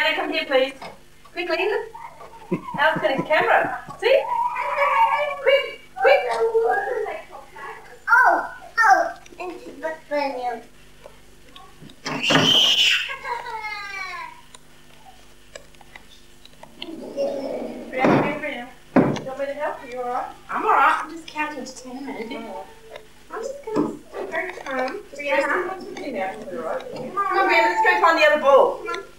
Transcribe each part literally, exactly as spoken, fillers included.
Brianna, come here, please. Quickly. Al's got his camera. See? Quick, quick. Oh, oh, into the venue. Brianna, Brianna. You want me to help? Are you alright? I'm alright. I'm just counting to ten minutes. I'm just going to stay very calm. Brianna, come on, Brianna, let's go find the other ball. Come on.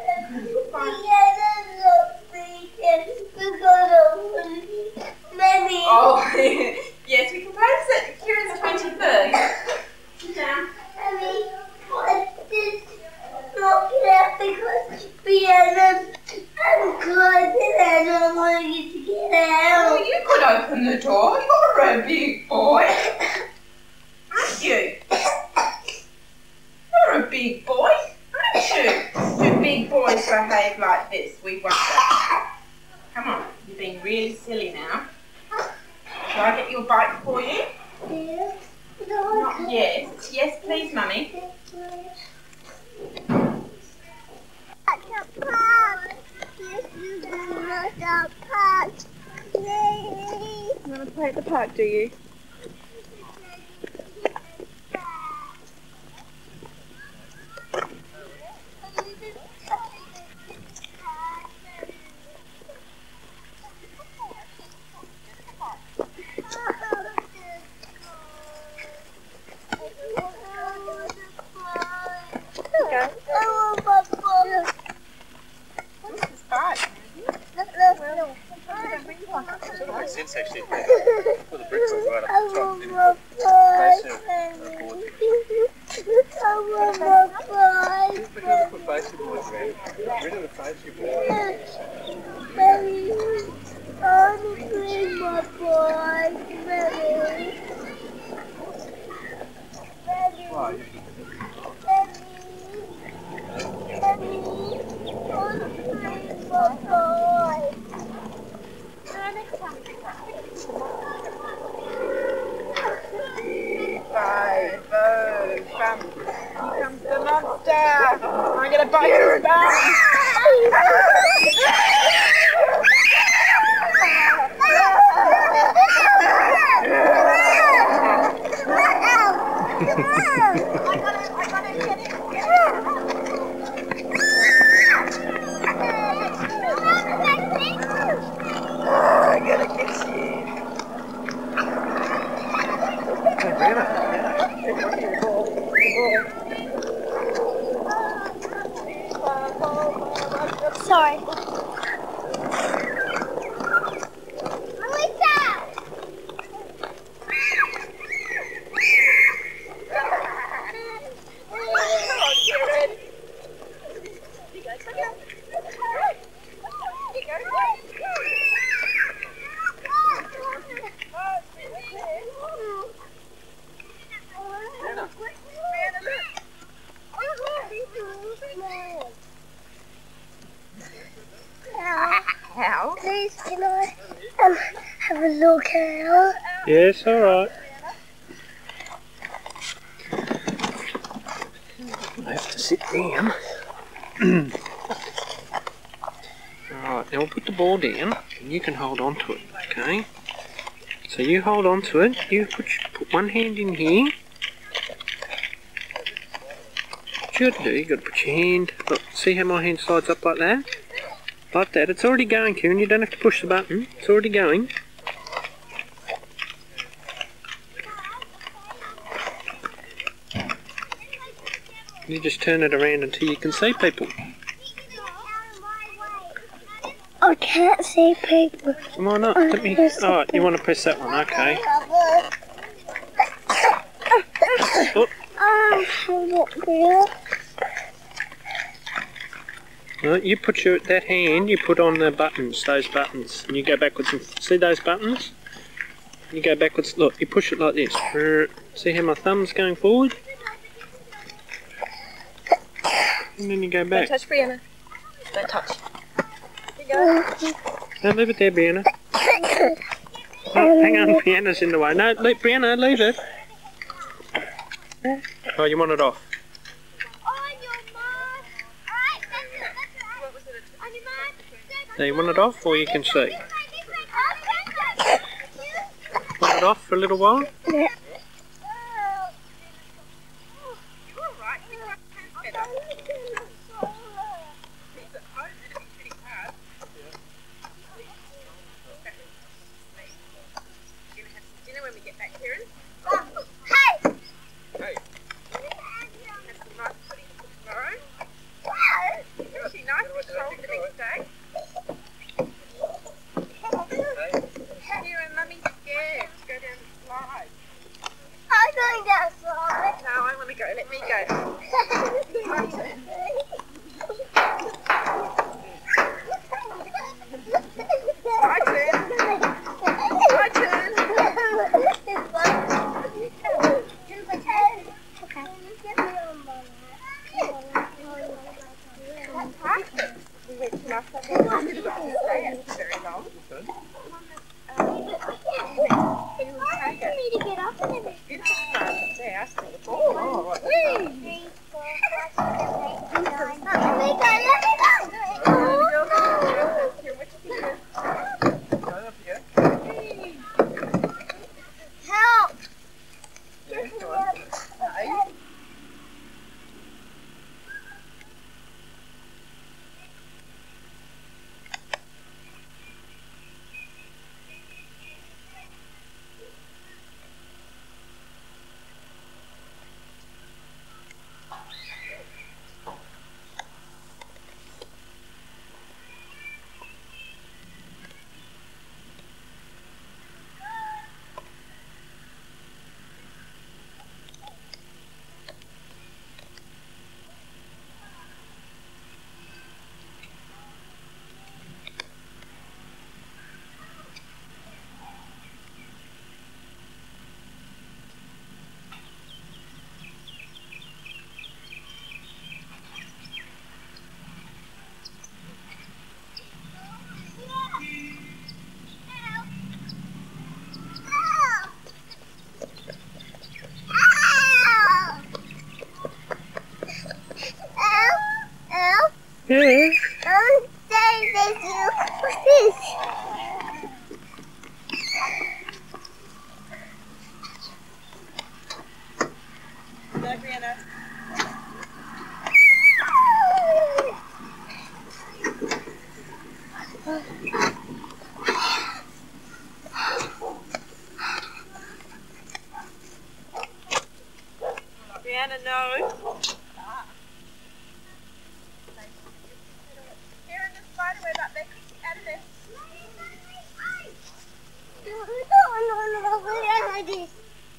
Maybe. Oh, yes, we can practice it. Kieran's twenty-third. Sit down. Mommy, I just knock it out because Brianna, I'm closing and I want you to get out. Oh, you could open the door. You're a big boy. Aren't you? You're a big boy, aren't you? Do big boys behave like this? We want that. Come on, you're being really silly now. Shall I get you a bite for you? Yes. Not yes. Yes, please, Mummy. At the park. Yes, you do at the park. Yay. You want to play at the park, do you? Sense actually for the bricks are right up the top. I want my prize. Just because of the basketball around. Get rid of the basketball. Baby, I want to play my prize. Baby. Baby. Why? Baby. Baby. I want to play my prize. Five, oh, come. Here comes the monster. I'm going to bite his bum. I gotta kiss you. Sorry. How? Please, can I um, have a look at Yes, alright. I have to sit down. Alright, now we'll put the ball down and you can hold on to it, okay? So you hold on to it, you put, put one hand in here. What you got to do, you got to put your hand, look, see how my hand slides up like that? Like that, it's already going, Kieran, you don't have to push the button, it's already going. You just turn it around until you can see people. I can't see people. Why not? Let me. Oh, you want to press that one? Okay. Oh. Um, hold it there. Well, you put your that hand. You put on the buttons, those buttons, and you go backwards. And see those buttons? You go backwards. Look, you push it like this. See how my thumb's going forward? And then you go back. Don't touch Brianna. Don't touch. Here you go. No, leave it there, Brianna. Oh, hang on, Brianna's in the way. No, leave, Brianna, leave it. Oh, you want it off? Oh, your mom. Alright, that's it, that's it. Now you want it off, or you can see? Want it off for a little while? Yeah. Yeah. Don't say this. What's this? No, Brianna. Brianna, no. Here in the spider web up there, quickly out of there. No, no, no, no, no, like this.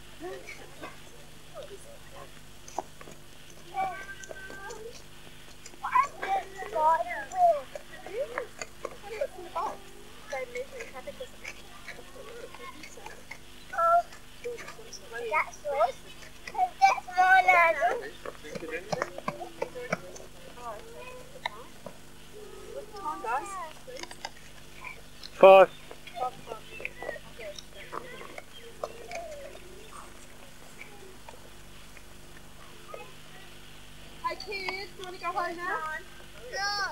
Oh, that's yours. That's mine. Five. Hi kids, you want to go home now? No.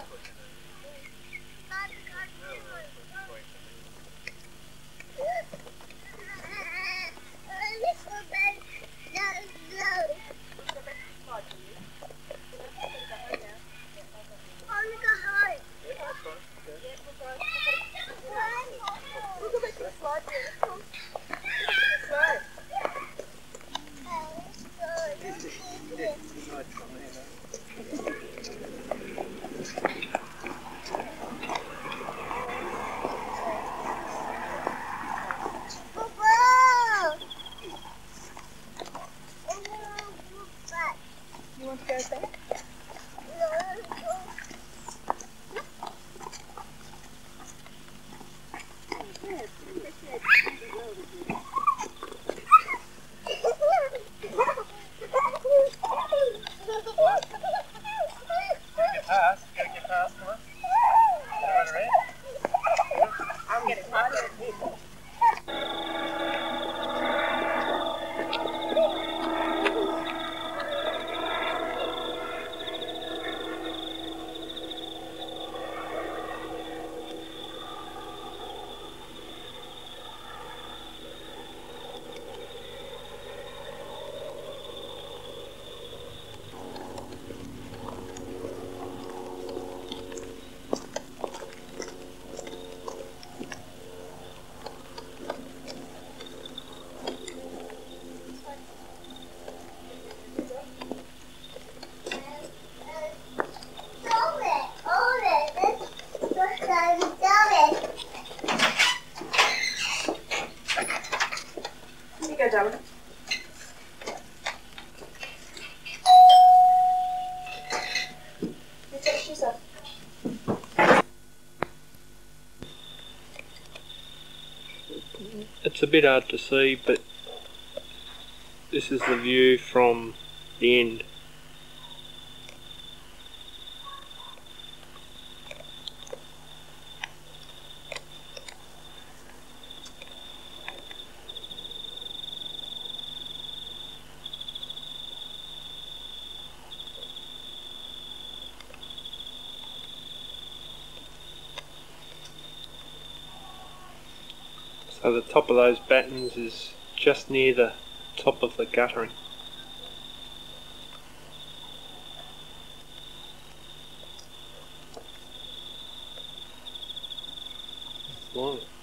You want to go back? I'm getting tired. bit hard to see, but this is the view from the end. So the top of those battens is just near the top of the guttering. Long.